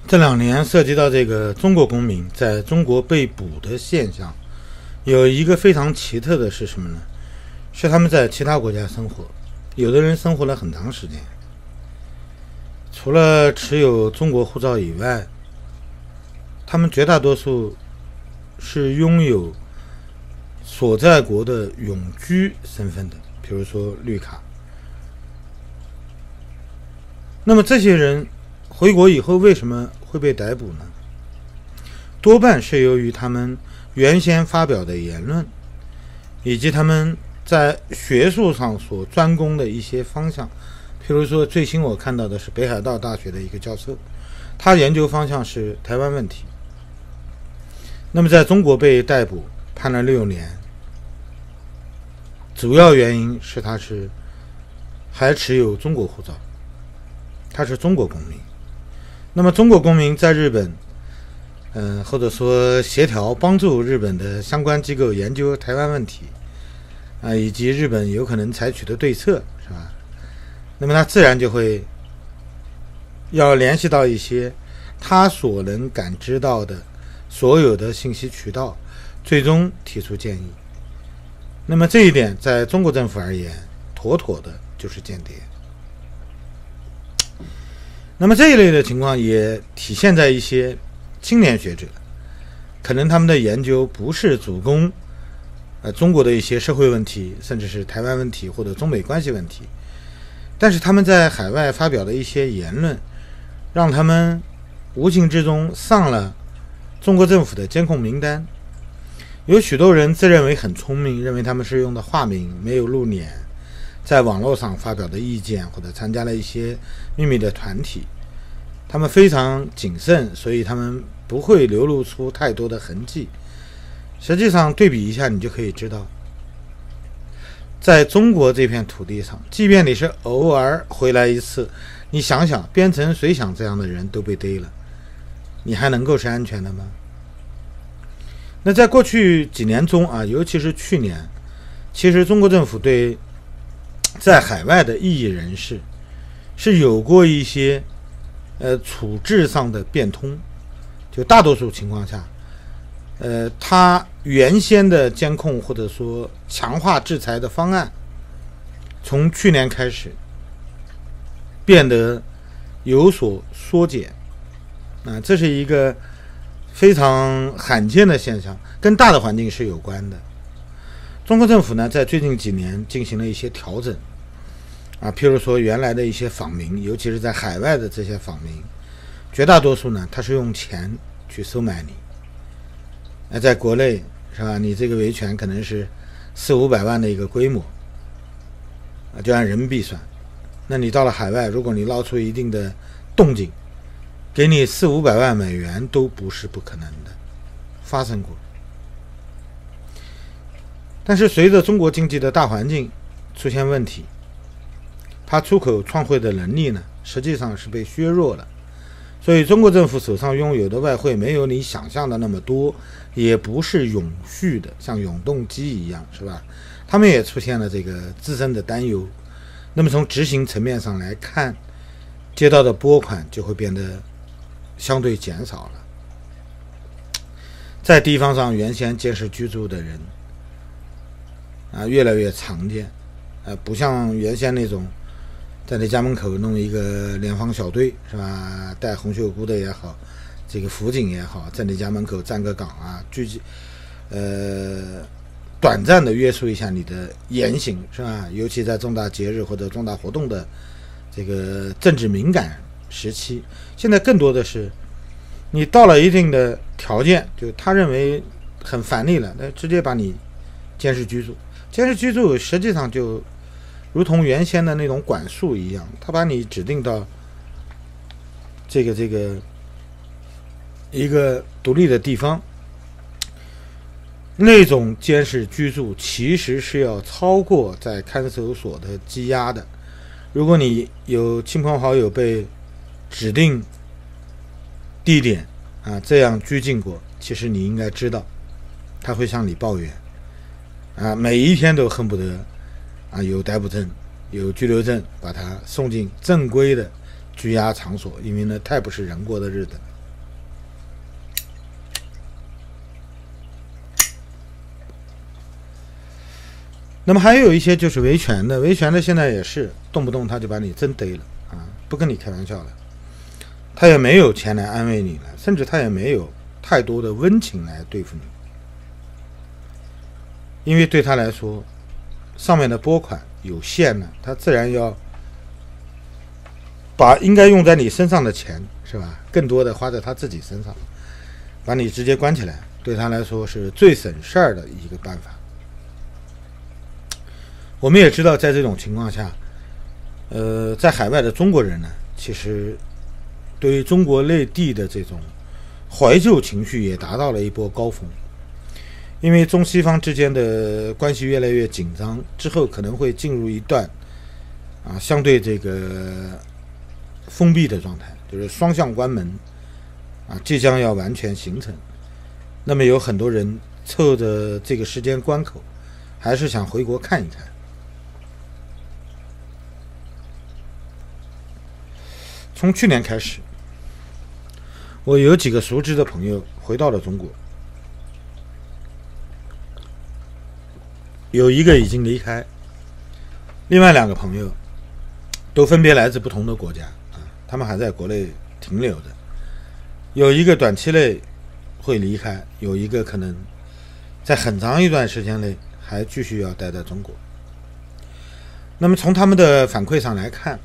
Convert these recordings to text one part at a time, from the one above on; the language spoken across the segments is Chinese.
这2年涉及到这个中国公民在中国被捕的现象，有一个非常奇特的是什么呢？是他们在其他国家生活，有的人生活了很长时间，除了持有中国护照以外，他们绝大多数是拥有所在国的永居身份的，比如说绿卡。那么这些人回国以后为什么会被逮捕呢？多半是由于他们原先发表的言论，以及他们在学术上所专攻的一些方向。譬如说，最新我看到的是北海道大学的一个教授，他研究方向是台湾问题。那么在中国被逮捕，判了6年，主要原因是他是还持有中国护照，他是中国公民。那么中国公民在日本或者说协调帮助日本的相关机构研究台湾问题以及日本有可能采取的对策，是吧？那么他自然就会要联系到一些他所能感知到的所有的信息渠道，最终提出建议。那么这一点在中国政府而言，妥妥的就是间谍。那么这一类的情况也体现在一些青年学者，可能他们的研究不是主攻中国的一些社会问题，甚至是台湾问题或者中美关系问题，但是他们在海外发表的一些言论，让他们无形之中上了中国政府的监控名单。有许多人自认为很聪明，认为他们是用的化名，没有露脸，在网络上发表的意见，或者参加了一些秘密的团体，他们非常谨慎，所以他们不会流露出太多的痕迹。实际上对比一下，你就可以知道，在中国这片土地上，即便你是偶尔回来一次，你想想边城水响这样的人都被逮了，你还能够是安全的吗？那在过去几年中尤其是去年，其实中国政府对在海外的异议人士是有过一些处置上的变通。就大多数情况下他原先的监控或者说强化制裁的方案，从去年开始变得有所缩减这是一个非常罕见的现象，跟大的环境是有关的。中国政府呢，在最近几年进行了一些调整譬如说原来的一些访民，尤其是在海外的这些访民，绝大多数呢，他是用钱去收买你。在国内是吧？你这个维权可能是400-500万的一个规模就按人民币算。那你到了海外，如果你捞出一定的动静，给你400-500万美元都不是不可能的，发生过。但是随着中国经济的大环境出现问题，它出口创汇的能力呢，实际上是被削弱了。所以中国政府手上拥有的外汇没有你想象的那么多，也不是永续的，像永动机一样，是吧？他们也出现了这个自身的担忧。那么从执行层面上来看，接到的拨款就会变得相对减少了。在地方上原先监视居住的人越来越常见不像原先那种在你家门口弄一个联防小队，是吧？带红袖箍的也好，这个辅警也好，在你家门口站个岗短暂的约束一下你的言行，是吧？尤其在重大节日或者重大活动的这个政治敏感时期，现在更多的是你到了一定的条件，就他认为很烦你了，那直接把你监视居住。监视居住实际上就如同原先的那种管束一样，他把你指定到这个一个独立的地方，那种监视居住其实是要超过在看守所的羁押的。如果你有亲朋好友被指定地点这样拘禁过，其实你应该知道他会向你抱怨每一天都恨不得有逮捕证有拘留证把他送进正规的拘押场所，因为呢太不是人过的日子了。 那么还有一些就是维权的，维权的现在也是动不动他就把你真逮了啊，不跟你开玩笑了，他也没有钱来安慰你了，甚至他也没有太多的温情来对付你，因为对他来说，上面的拨款有限呢，他自然要把应该用在你身上的钱，是吧，更多的花在他自己身上，把你直接关起来，对他来说是最省事儿的一个办法。我们也知道，在这种情况下，在海外的中国人呢，其实对于中国内地的这种怀旧情绪也达到了一波高峰。因为中西方之间的关系越来越紧张，之后可能会进入一段相对这个封闭的状态，就是双向关门即将要完全形成。那么有很多人凑着这个时间关口，还是想回国看一看。从去年开始，我有几个熟知的朋友回到了中国，有一个已经离开，另外2个朋友都分别来自不同的国家他们还在国内停留着，有一个短期内会离开，有一个可能在很长一段时间内还继续要待在中国。那么从他们的反馈上来看，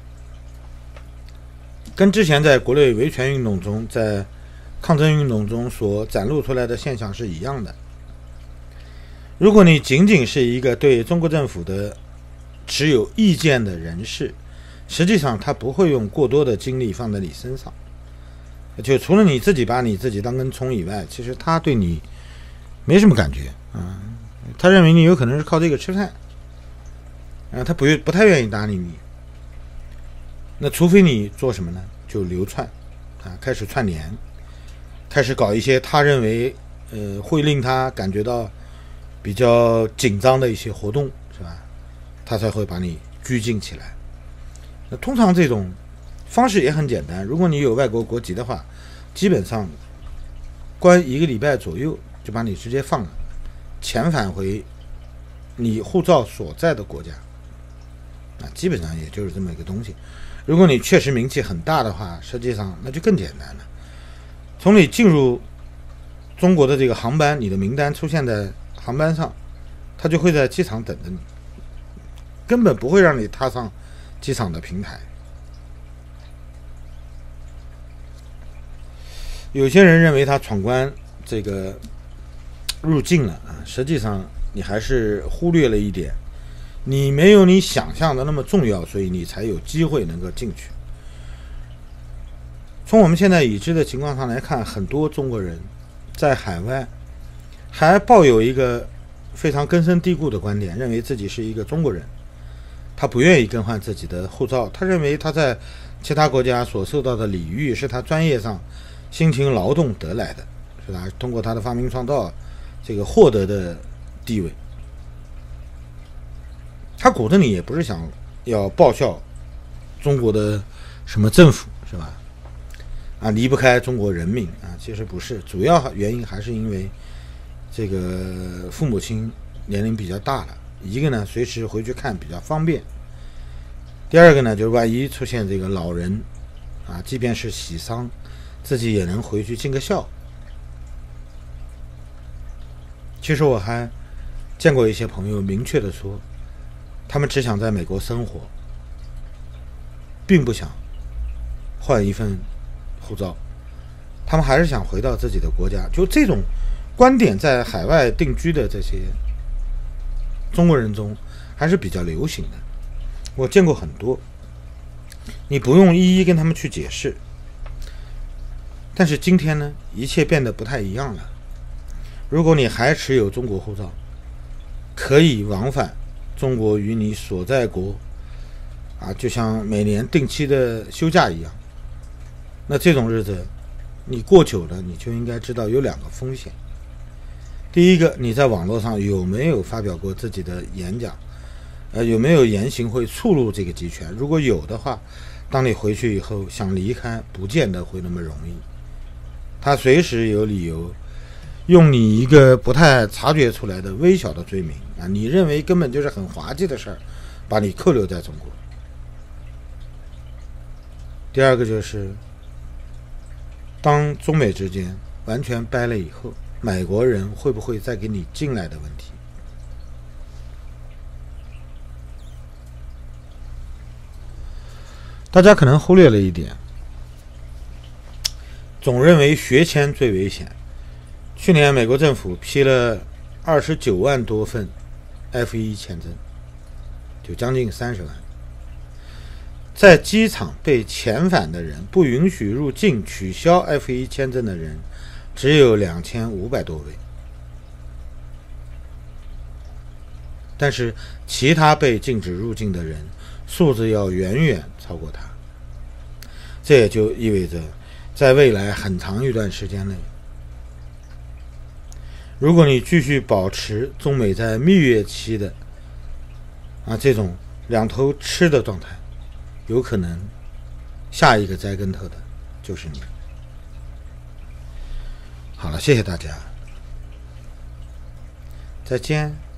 跟之前在国内维权运动中，在抗争运动中所展露出来的现象是一样的。如果你仅仅是一个对中国政府的持有意见的人士，实际上他不会用过多的精力放在你身上，就除了你自己把你自己当根葱以外，其实他对你没什么感觉他认为你有可能是靠这个吃饭他不太愿意搭理你。那除非你做什么呢？就流窜开始串联，开始搞一些他认为会令他感觉到比较紧张的一些活动，是吧？他才会把你拘禁起来。那通常这种方式也很简单，如果你有外国国籍的话，基本上关1个礼拜左右就把你直接放了，遣返回你护照所在的国家基本上也就是这么一个东西。如果你确实名气很大的话，实际上那就更简单了。从你进入中国的这个航班，你的名单出现在航班上，他就会在机场等着你，根本不会让你踏上机场的平台。有些人认为他闯关这个入境了实际上你还是忽略了一点，你没有你想象的那么重要，所以你才有机会能够进去。从我们现在已知的情况上来看，很多中国人在海外还抱有一个非常根深蒂固的观点，认为自己是一个中国人，他不愿意更换自己的护照，他认为他在其他国家所受到的礼遇是他专业上辛勤劳动得来的，是吧？通过他的发明创造这个获得的地位。他骨子里也不是想要报效中国的什么政府，是吧？离不开中国人民其实不是，主要原因还是因为这个父母亲年龄比较大了，一个呢随时回去看比较方便，第二个呢就是万一出现这个老人即便是喜丧，自己也能回去尽个孝。其实我还见过一些朋友明确的说，他们只想在美国生活，并不想换一份护照，他们还是想回到自己的国家。就这种观点在海外定居的这些中国人中还是比较流行的，我见过很多，你不用一一跟他们去解释。但是今天呢，一切变得不太一样了。如果你还持有中国护照，可以往返中国与你所在国就像每年定期的休假一样。那这种日子你过久了，你就应该知道有2个风险。第一个，你在网络上有没有发表过自己的演讲，有没有言行会触怒这个集权？如果有的话，当你回去以后想离开，不见得会那么容易。他随时有理由用你一个不太察觉出来的微小的罪名啊，你认为根本就是很滑稽的事儿，把你扣留在中国。第二个就是，当中美之间完全掰了以后，美国人会不会再给你进来的问题。大家可能忽略了一点，总认为学签最危险。去年美国政府批了29万多份 F1 签证，就将近30万。在机场被遣返的人，不允许入境取消 F1 签证的人只有2500多位，但是其他被禁止入境的人数字要远远超过他。这也就意味着在未来很长一段时间内，如果你继续保持中美在蜜月期的这种两头吃的状态，有可能下一个栽跟头的就是你。好了，谢谢大家，再见。